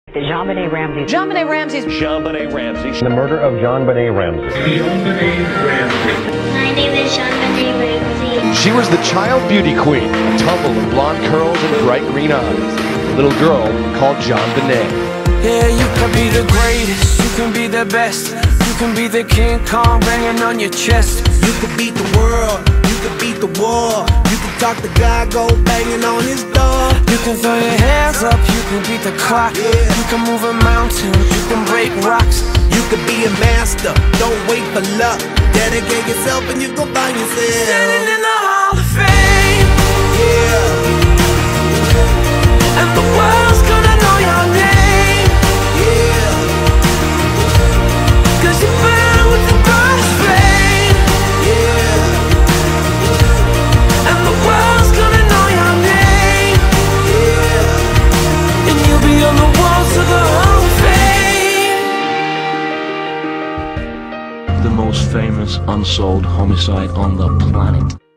JonBenet Ramsey. JonBenet Ramsey. JonBenet Ramsey. The murder of JonBenet Ramsey. JonBenet Ramsey. My name is JonBenet Ramsey. She was the child beauty queen, a tumble of blonde curls and bright green eyes. A little girl called JonBenet. Yeah, you can be the greatest, you can be the best. You can be the King Kong banging on your chest. You can beat the world, you can beat the war. You can talk to God, go banging on his door. You can throw your hands up, you can beat the clock. You can move a mountain, you can break rocks. You can be a master, don't wait for luck. Dedicate yourself and you gon' find yourself standing in the Hall of Fame. Yeah. And the world's gonna know your name. Yeah. Cause you burn with the brightest flame. Yeah. And the world's gonna know your name. Yeah. And you'll be on the walls of the Hall of Fame. The most famous unsolved homicide on the planet.